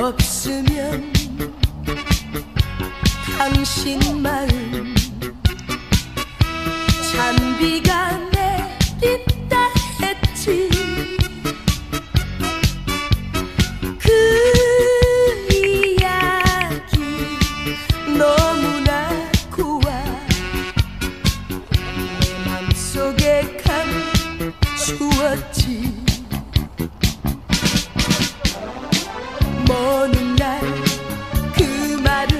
없으면 당신 마음 잔비가 내린다 했지. 그 이야기 너무나 고와 내 맘속에 감추었지. 먼 날 그 말을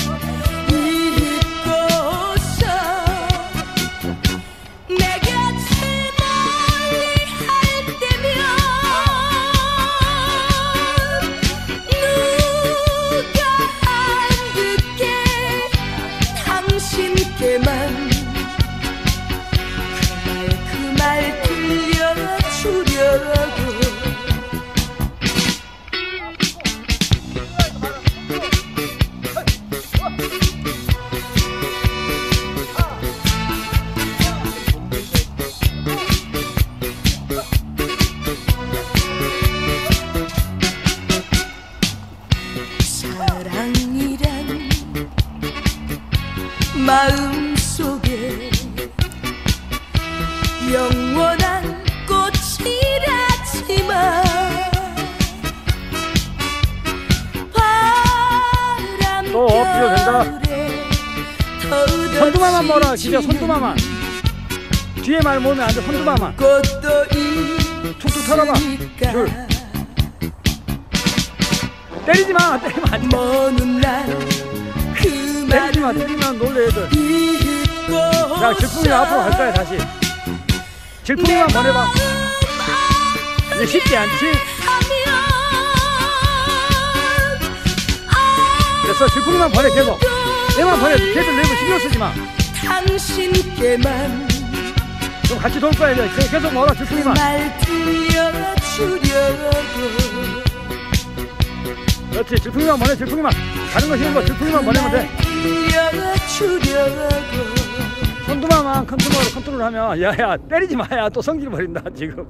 잊고서 내 곁을 멀리 할 때면 누가 안 듣게 당신께만 그 말 들려주려고. 사랑이란 마음속에 영원한 꽃이라지만 바람결에 선두마만 몰아. 진짜 선두마만. 뒤에 말 모으면 안 돼. 선두마만 툭툭 털어봐. 줄. 때리지마. 때리면 안 돼. 때리지마. 때리면 놀래 애들. 자, 질풍이가 앞으로 갈 거야. 다시 질풍이만 보내봐. 이제 쉽지 않지? 됐어. 질풍이만 보내. 계속 내만 보내. 걔들 내고 신경 쓰지마. 당신께만 좀 같이 돌 거야. 이제 계속 먹어라. 질풍이만. 말 들려주려고. 그렇지. 질풍이만 보내. 질풍이만. 가는 거 쉬운 거 질풍이만 보내면 돼. 손두마만 컨트롤 하면 야야 때리지 마야 또 성질 버린다 지금.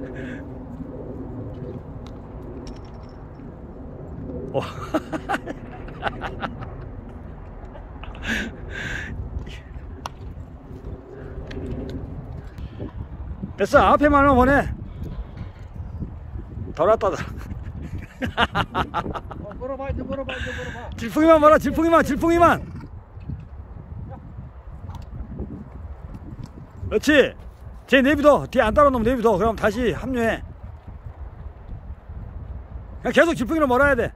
됐어. 앞에 말만 보내. 돌았다. 물어봐. 질풍이만 봐라. 질풍이만. 그렇지. 쟤 내비둬. 뒤에 안 따라놓으면 내비둬. 그럼 다시 합류해. 그냥 계속 질풍이로 몰아야 돼.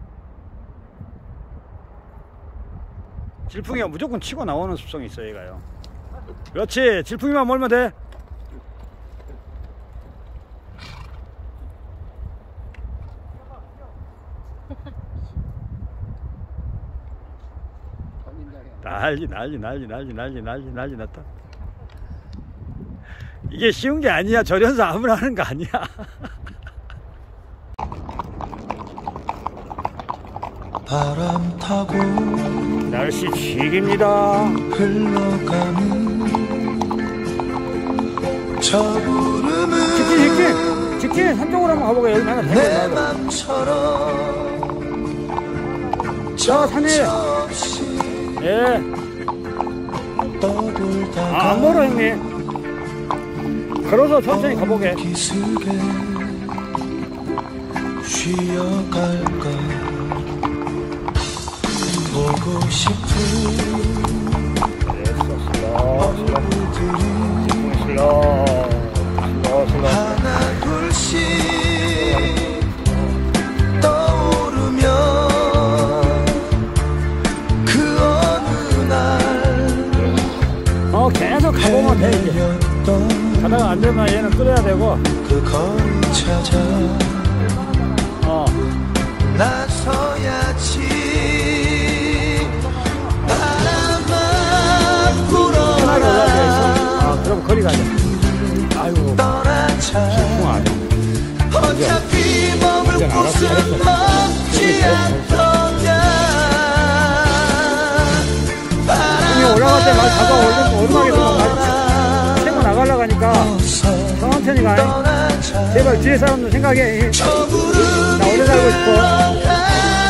질풍이가 무조건 치고 나오는 습성이 있어 얘가요. 그렇지. 질풍이만 몰면 돼. 난리 났다. 이게 쉬운 게 아니야. 절연사 아무나 하는 거 아니야. 바람 타고 날씨 죽입니다. 흘러가는 저 구름은 직진 한쪽으로 한번 가보게. 여기 하나 내 맘처럼 저 산에 예. 떠돌다가 안 멀어 형님. 걸어서 천천히 가보게. 기슭에 쉬어갈까 보고 싶은 얼굴들이 하나 둘씩 떠오르면 그 어느 날 계속 가보면 돼. 이제 가다가 안 되면 얘는 끌어야 되고. 그 거리 찾아 나서야지. 바람만 불어라. 그럼 거리 가자. 아이고 떠나자. 어차피 머물 곳은 없지 않더냐. 형이 올라갈 때 말 잡아. 오르막에서 말 채고 나가려고 하니까 천천히 가. 제발 뒤에 사람도 생각해. 나 오래 살고 싶어.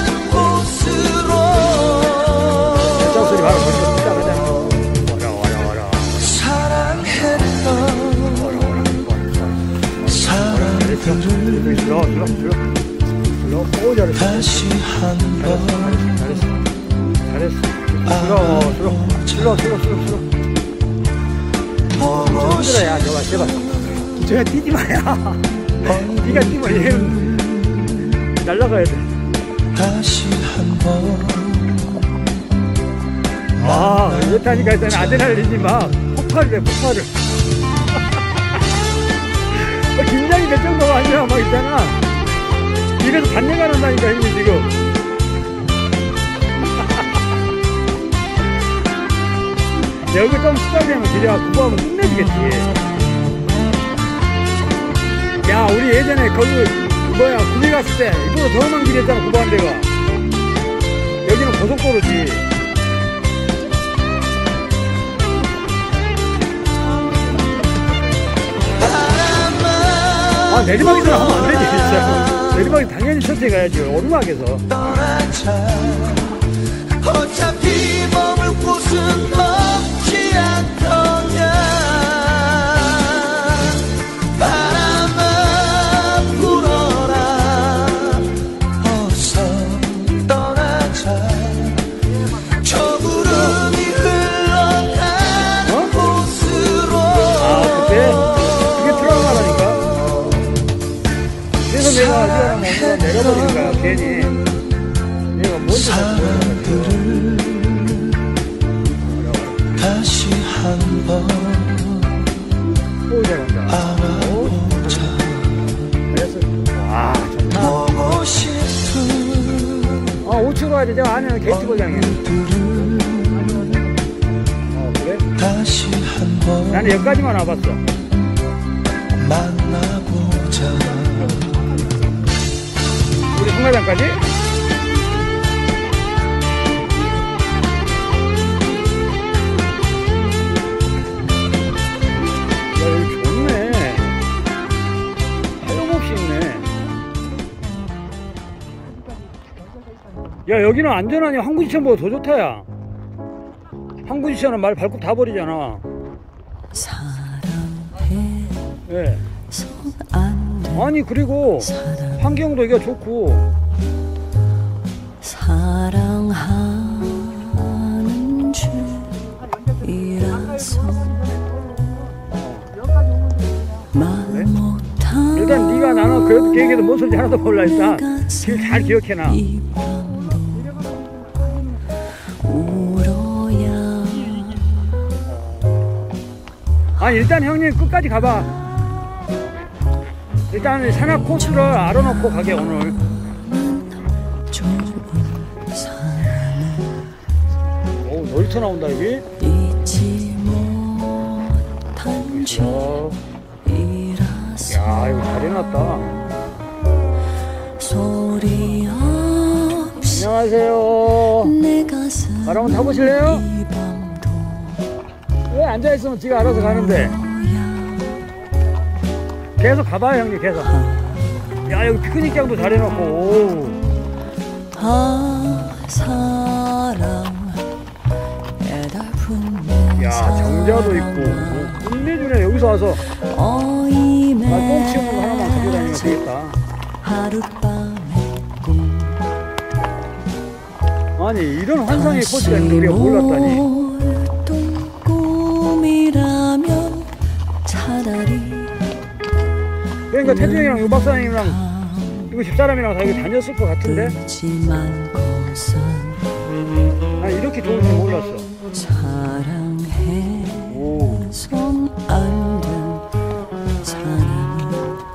오, 잘했어. 다시 한번 잘했어. 보고 힘들어, 야, 저거, 제발. 저야 뛰지 마야. 니가 뛰면 얘는 날라가야 돼. 다시 한번 아, 이렇다니까 일단 아드레날린이 막 폭발을 해, 폭발을. 긴장이 될 정도가 아니라 막 있잖아. 입에서 단내가 난다니까, 형님, 지금. 여기 좀 수다되면 기대가 구부하면 끝내주겠지. 야, 우리 예전에 거기, 구미 갔을 때, 이보다 더 험한 길이 했잖아, 구부한 데가. 여기는 고속도로지. 아, 내리막에서 하면 안 되지, 진짜. 내리막에 당연히 천천히 가야지, 오르막에서. 떠나자 어차피 머물 곳은 없지 않더냐 바람아 불어라 어서 떠나자 저 구름이 흘러가는 곳으로 아, 그때? 그게 트라우마라니까. 그래서 내가 내려버리는 거야, 괜히. 내가 먼저 사랑들을 다시 한번 오, 잘한다. 알아보자 그래서, 와, 좋다. 보고 싶은 우측으로 가야 돼. 저 안에는 게이트볼 향해. 그래? 다시 한번 나는 여기까지만 와봤어. 만나보자 우리 성가장까지? 야, 여기 좋네. 하염없이 있네. 야, 여기는 안전하니 항구지천보다 더 좋다, 야. 항구지천은 말 발굽 다 버리잖아. 사랑해 예. 손안돼 아니, 그리고 환경도 여기가 좋고. 사랑하는 죄이라서 말 못한 일단 네가 나는 그래도 계획에도 뭔 소리인지 하나도 몰라. 일단 길 잘 기억해놔. 이 밤도 울어야 아니, 일단 형님 끝까지 가봐. 일단 산악 코스를 알아놓고 가게, 오늘. 좋은 사람을 오, 놀이터 나온다, 여기. 잊지 못한 죄이라서 야, 이거 잘 해놨다. 소리 없이 안녕하세요. 내 가슴 나랑 한번 타보실래요? 이 밤도 왜 앉아있으면 지가 알아서 가는데. 계속 가봐요, 형님, 계속. 야, 여기 피크닉장도 잘 해놓고. 오. 아 사랑 애달픈 내 야, 정자도 있고. 끝내주네, 여기서 와서. 어임에 똥 치우는 거 하나만 가져다니면 되겠다. 하룻밤의 꿈 아니, 이런 환상의 코스가 있는데 우리가 몰랐다니. 몰랐던 꿈이라면 차라리 그러니까 태주 형이랑 유 박사님이랑 이거 집사람이랑 다 여기 다녔을 것 같은데. 그렇지만 곳은 난 이렇게 좋은 줄 몰랐어. 사랑해 오. 손 안 든 사람을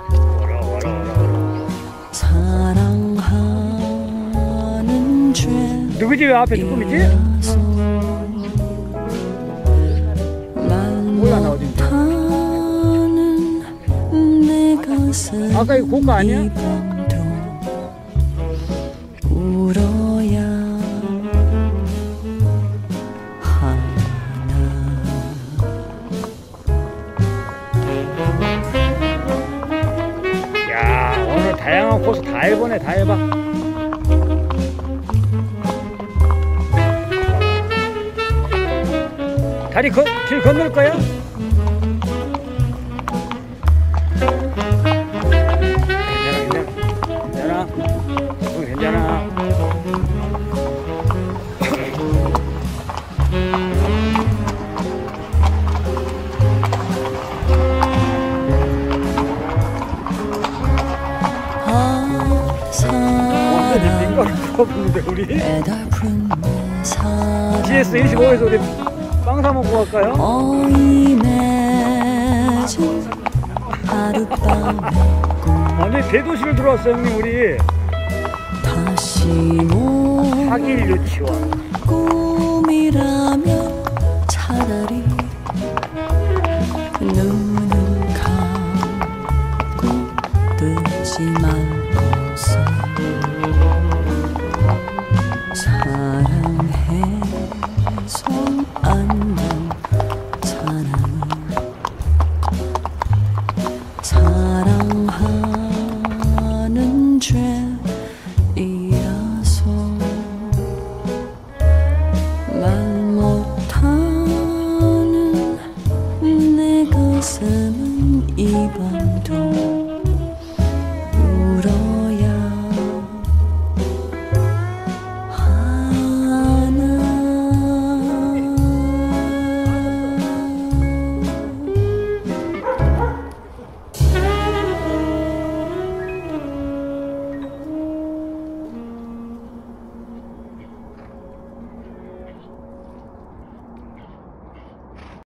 사랑하는 죄 누구 집에 앞에 조금이지? 몰라, 나 어딘지. 아까 이거 고가 아니야? 울어야 하나. 야, 오늘 다양한 코스 다 해보네. 다 해봐. 다리 길 건널 거야? 누가 부르는데 우리? 애달픈 내 사랑 GS25에서 우리 빵 사 먹고 갈까요? 어이 맺은 하룻밤의 꿈 아니 대도시를 들어왔어요 형님 우리. 다시 못 하길 유치원. 꿈이라면 차라리 눈은 감고 뜨지 말걸